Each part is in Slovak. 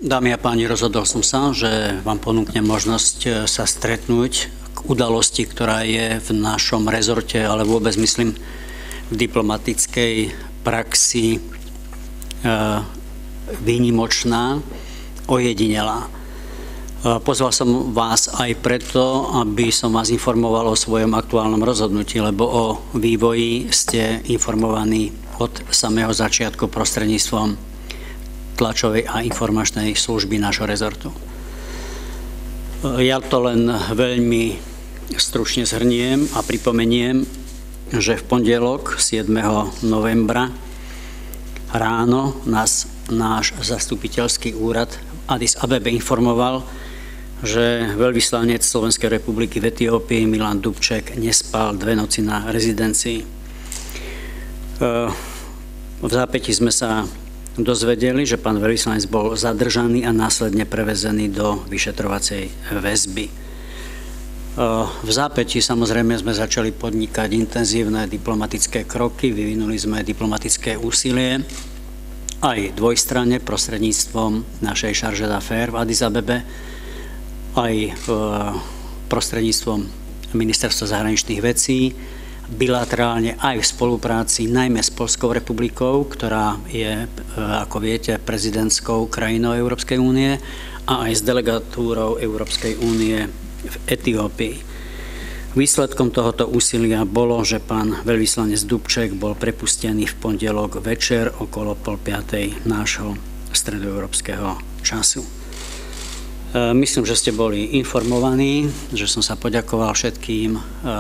Dámy a páni, rozhodol som sa, že vám ponúknem možnosť sa stretnúť k udalosti, ktorá je v našom rezorte, ale vôbec myslím v diplomatickej praxi výnimočná, ojedinelá. Pozval som vás aj preto, aby som vás informoval o svojom aktuálnom rozhodnutí, lebo o vývoji ste informovaní od samého začiatku prostredníctvom tlačovej a informačnej služby nášho rezortu. Ja to len veľmi stručne zhrniem a pripomeniem, že v pondelok 7. novembra ráno nás náš zastupiteľský úrad Addis Abebe informoval, že veľvyslanec Slovenskej republiky v Etiópii Milan Dubček nespal 2 noci na rezidencii. V zápätí sme sa dozvedeli, že pán veľvyslanec bol zadržaný a následne prevezený do vyšetrovacej väzby. V zápätí samozrejme sme začali podnikať intenzívne diplomatické kroky, vyvinuli sme diplomatické úsilie aj dvojstranne prostredníctvom našej charge d'affaires v Addis Abebe, aj prostredníctvom Ministerstva zahraničných vecí, bilaterálne aj v spolupráci najmä s Poľskou republikou, ktorá je, ako viete, prezidentskou krajinou Európskej únie, a aj s delegatúrou Európskej únie v Etiópii. Výsledkom tohoto úsilia bolo, že pán veľvyslanec Dubček bol prepustený v pondelok večer okolo 4:30 nášho stredoeurópskeho času. Myslím, že ste boli informovaní, že som sa poďakoval všetkým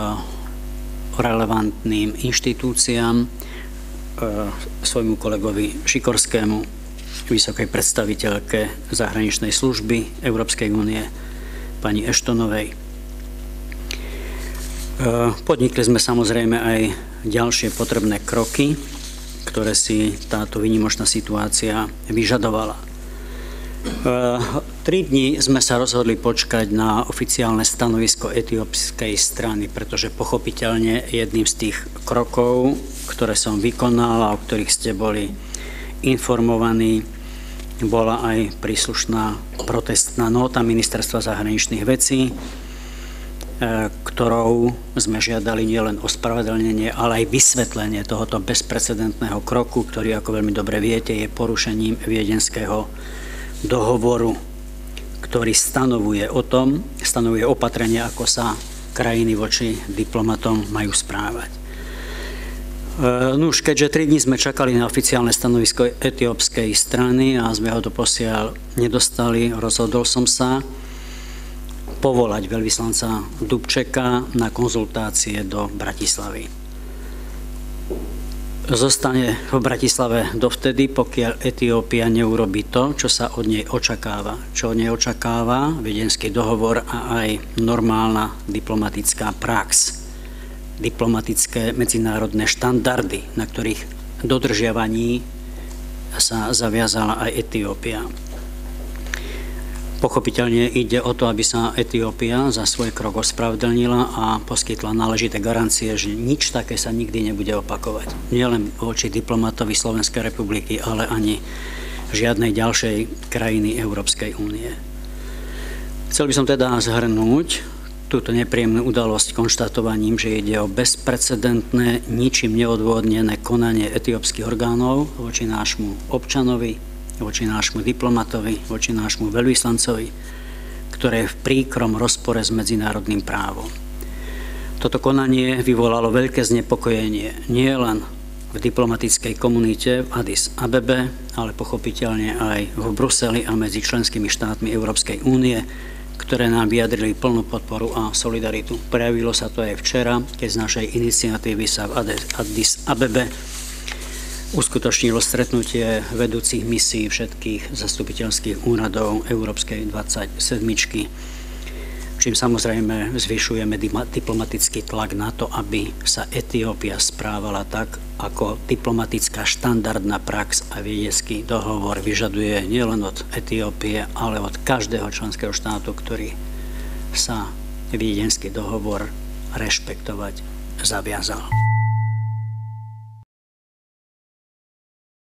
relevantným inštitúciám, svojmu kolegovi Šikorskému, vysokej predstaviteľke zahraničnej služby Európskej únie, pani Ashtonovej. Podnikli sme samozrejme aj ďalšie potrebné kroky, ktoré si táto výnimočná situácia vyžadovala. 3 dni sme sa rozhodli počkať na oficiálne stanovisko etiópskej strany, pretože pochopiteľne jedným z tých krokov, ktoré som vykonal a o ktorých ste boli informovaní, bola aj príslušná protestná nota Ministerstva zahraničných vecí, ktorou sme žiadali nielen ospravedlnenie, ale aj vysvetlenie tohoto bezprecedentného kroku, ktorý, ako veľmi dobre viete, je porušením Viedenského dohovoru, ktorý stanovuje opatrenia, ako sa krajiny voči diplomatom majú správať. Nuž, keďže 3 dní sme čakali na oficiálne stanovisko etiópskej strany a sme ho doposiaľ nedostali, rozhodol som sa povolať veľvyslanca Dubčeka na konzultácie do Bratislavy. Zostane v Bratislave dovtedy, pokiaľ Etiópia neurobí to, čo sa od nej očakáva. Čo od nej očakáva Viedenský dohovor a aj normálna diplomatická prax. Diplomatické medzinárodné štandardy, na ktorých dodržiavaní sa zaviazala aj Etiópia. Pochopiteľne ide o to, aby sa Etiópia za svoj krok ospravedlnila a poskytla náležité garancie, že nič také sa nikdy nebude opakovať. Nielen voči diplomatovi Slovenskej republiky, ale ani žiadnej ďalšej krajiny Európskej únie. Chcel by som teda zhrnúť túto nepríjemnú udalosť konštatovaním, že ide o bezprecedentné, ničím neodôvodnené konanie etiópskych orgánov voči nášmu občanovi, voči nášmu diplomatovi, voči nášmu veľvyslancovi, ktoré je v príkrom rozpore s medzinárodným právom. Toto konanie vyvolalo veľké znepokojenie nielen v diplomatickej komunite v Addis Abebe, ale pochopiteľne aj v Bruseli a medzi členskými štátmi Európskej únie, ktoré nám vyjadrili plnú podporu a solidaritu. Prejavilo sa to aj včera, keď z našej iniciatívy sa v Addis Abebe uskutočnilo stretnutie vedúcich misií všetkých zastupiteľských úradov Európskej 27, čím samozrejme zvyšujeme diplomatický tlak na to, aby sa Etiópia správala tak, ako diplomatická štandardná prax a Viedenský dohovor vyžaduje nielen od Etiópie, ale od každého členského štátu, ktorý sa Viedenský dohovor rešpektovať zaviazal.